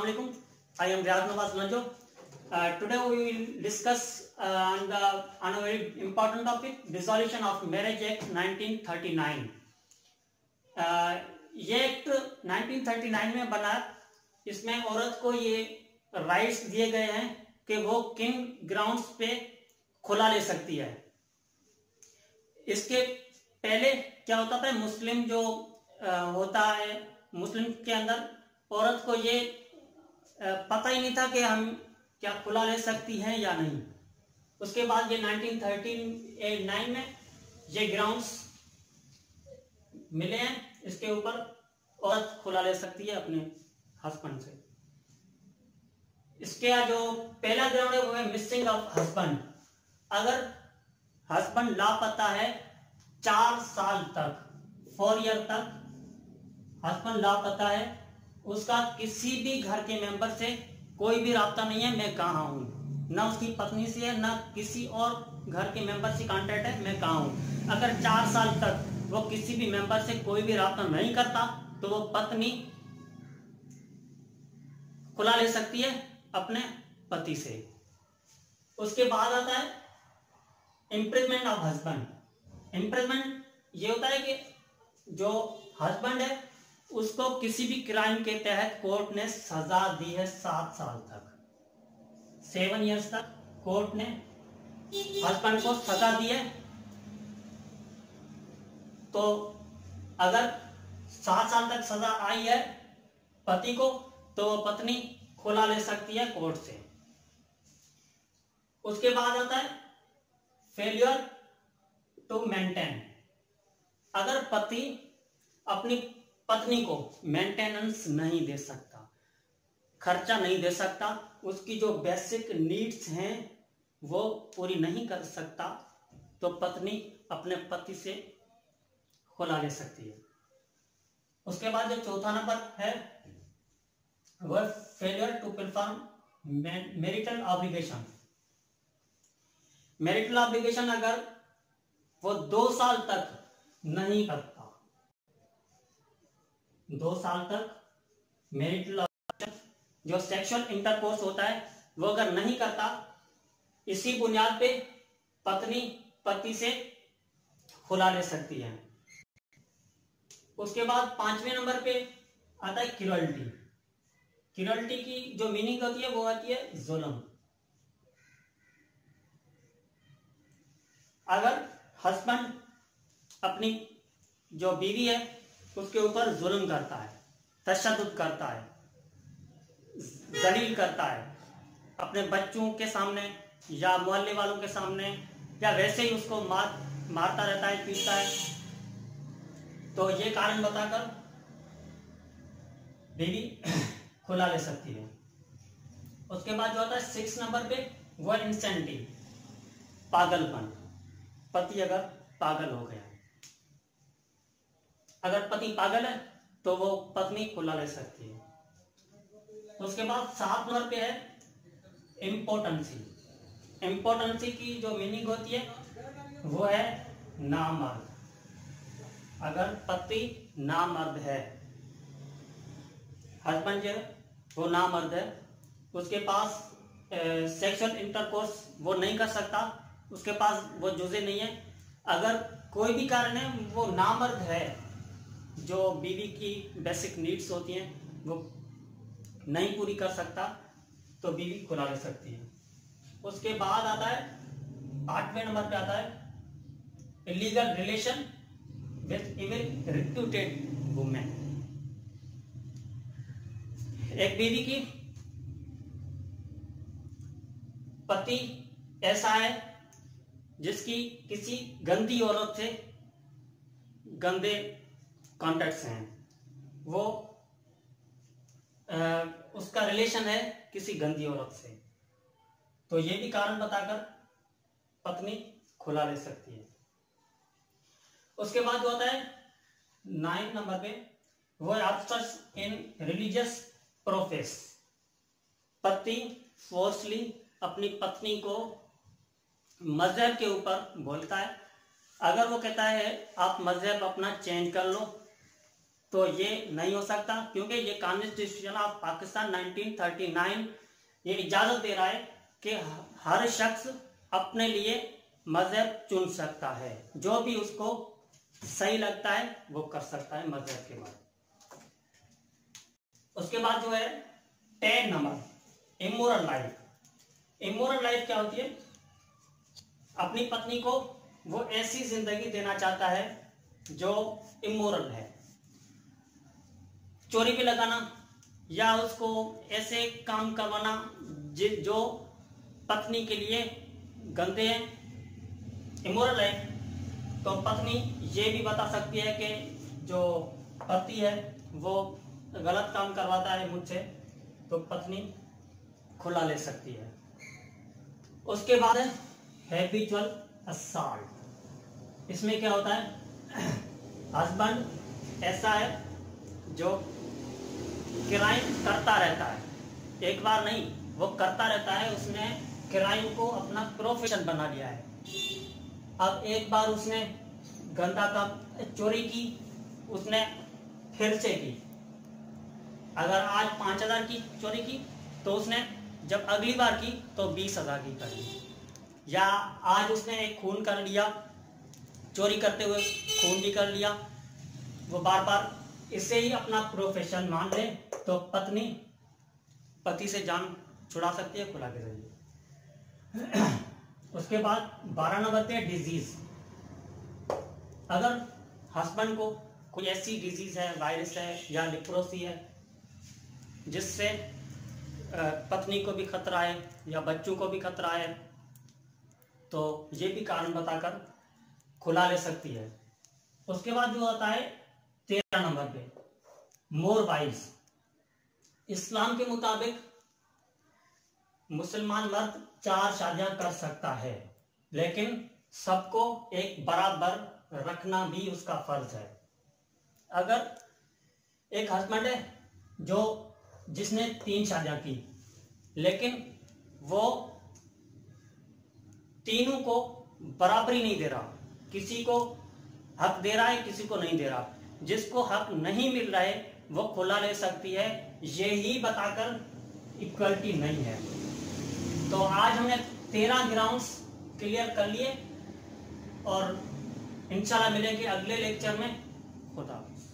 Assalamualaikum. I am Riyaz Nawaz Manjo. Today we will discuss on a very important topic, dissolution of Marriage Act 1939. ये act 1939 में बना, इसमें औरत को ये राइट्स दिए गए हैं कि वो किन ग्राउंड्स पे खुला ले सकती है। इसके पहले क्या होता था, मुस्लिम जो होता है, मुस्लिम के अंदर औरत को ये पता ही नहीं था कि हम क्या खुला ले सकती हैं या नहीं। उसके बाद ये 1939 में ये ग्राउंड्स मिले हैं, इसके ऊपर औरत खुला ले सकती है अपने हस्बैंड से। इसके जो पहला ग्राउंड है वो है मिसिंग ऑफ हस्बैंड। अगर हस्बैंड लापता है 4 साल तक, 4 ईयर तक हस्बैंड लापता है, उसका किसी भी घर के मेंबर से कोई भी राब्ता नहीं है, मैं कहाँ हूं, ना उसकी पत्नी से है, ना किसी और घर के मेंबर से कांटेक्ट है, मैं कहाँ हूं। अगर 4 साल तक वो किसी भी मेंबर से कोई भी राब्ता नहीं करता तो वो पत्नी खुला ले सकती है अपने पति से। उसके बाद आता है इम्प्रिजमेंट ऑफ हस्बैंड। इम्प्रिजमेंट ये होता है कि जो हस्बैंड है उसको किसी भी क्राइम के तहत कोर्ट ने सजा दी है 7 साल तक, 7 ईयर्स तक कोर्ट ने हस्बैंड को सजा दी है। तो अगर 7 साल तक सजा आई है पति को तो वो पत्नी खुला ले सकती है कोर्ट से। उसके बाद आता है फेलियर टू मेंटेन। अगर पति अपनी पत्नी को मेंटेनेंस नहीं दे सकता, खर्चा नहीं दे सकता, उसकी जो बेसिक नीड्स हैं वो पूरी नहीं कर सकता, तो पत्नी अपने पति से खुला ले सकती है। उसके बाद जो चौथा नंबर है वह failure to perform marital obligation. Marital obligation अगर वो 2 साल तक नहीं करता, 2 साल तक मैरिटल ऑब्लिगेशन जो सेक्सुअल इंटरकोर्स होता है वो अगर नहीं करता, इसी बुनियाद पे पत्नी पति से खुला ले सकती है। उसके बाद 5वें नंबर पे आता है क्रूअल्टी। क्रूअल्टी की जो मीनिंग होती है वो आती है जुल्म। अगर हस्बैंड अपनी जो बीवी है उसके ऊपर जुल्म करता है, तशद्दुद करता है, जलील करता है, अपने बच्चों के सामने या मोहल्ले वालों के सामने, या वैसे ही उसको मारता रहता है, पीटता है, तो ये कारण बताकर बीवी खुला ले सकती है। उसके बाद जो आता है 6 नंबर पे वो है इंसेंटी, पागलपन। पति अगर पागल हो गया, अगर पति पागल है तो वो पत्नी खुला ले सकती है। उसके बाद 7 नंबर पे है इम्पोर्टेंसी। इम्पोर्टेंसी की जो मीनिंग होती है वो है नामर्द। अगर पति नामर्द है, हस्बैंड जो है वो नामर्द है, उसके पास सेक्सुअल इंटरकोर्स वो नहीं कर सकता, उसके पास वो जुज़े नहीं है, अगर कोई भी कारण है वो नामर्द है, जो बीवी की बेसिक नीड्स होती हैं वो नहीं पूरी कर सकता, तो बीवी खुला ले सकती है। उसके बाद आता है 8वें नंबर पे आता है illegal relation with even reputed women. एक बीवी की पति ऐसा है जिसकी किसी गंदी औरत से गंदे कॉन्टैक्ट्स हैं, वो उसका रिलेशन है किसी गंदी औरत से, तो ये भी कारण बताकर पत्नी खुला ले सकती है। उसके बाद जो आता है 9 नंबर पे वो है अब्स्ट्रक्स इन रिलीजियस प्रोफेस। पति फोर्सली अपनी पत्नी को मजहब के ऊपर बोलता है। अगर वो कहता है आप मजहब अपना चेंज कर लो तो ये नहीं हो सकता, क्योंकि ये कॉन्स्टिट्यूशन ऑफ पाकिस्तान 1939 ये इजाजत दे रहा है कि हर शख्स अपने लिए मजहब चुन सकता है, जो भी उसको सही लगता है वो कर सकता है मजहब के बाद। उसके बाद जो है 10 number immoral life. Immoral life क्या होती है? अपनी पत्नी को वो ऐसी जिंदगी देना चाहता है जो इमोरल है, चोरी पे लगाना या उसको ऐसे काम करवाना जो पत्नी के लिए गंदे हैं, इमोरल है। तो पत्नी ये भी बता सकती है कि जो पति है वो गलत काम करवाता है मुझसे, तो पत्नी खुला ले सकती है। उसके बाद है हैबिचुअल असॉल्ट। इसमें क्या होता है? हस्बैंड ऐसा है जो क्राइम करता रहता है, एक बार नहीं वो करता रहता है, उसने क्राइम को अपना प्रोफेशन बना लिया है। अब एक बार उसने गंदा काम चोरी की, उसने फिर से की। अगर आज 5,000 की चोरी की तो उसने जब अगली बार की तो 20,000 की कर ली। या आज उसने एक खून कर लिया, चोरी करते हुए खून भी कर लिया, वो बार बार इसे ही अपना प्रोफेशन मान ले, तो पत्नी पति से जान छुड़ा सकती है खुला के जरिए। उसके बाद 12 नंबर पे डिजीज। अगर हस्बैंड को कोई ऐसी डिजीज है, वायरस है या लेप्रोसी है, जिससे पत्नी को भी खतरा है या बच्चों को भी खतरा है, तो ये भी कारण बताकर खुला ले सकती है। उसके बाद जो होता है 13 नंबर पे मोर वाइफ्स। इस्लाम के मुताबिक मुसलमान मर्द 4 शादियां कर सकता है, लेकिन सबको एक बराबर रखना भी उसका फर्ज है। अगर एक हस्बैंड है जिसने 3 शादियां की, लेकिन वो तीनों को बराबरी नहीं दे रहा, किसी को हक दे रहा है किसी को नहीं दे रहा, जिसको हक नहीं मिल रहा है वो खुला ले सकती है, यही बताकर इक्वलिटी नहीं है। तो आज हमने 13 ग्राउंड्स क्लियर कर लिए और इंशाल्लाह मिलेंगे अगले लेक्चर में। खुदा।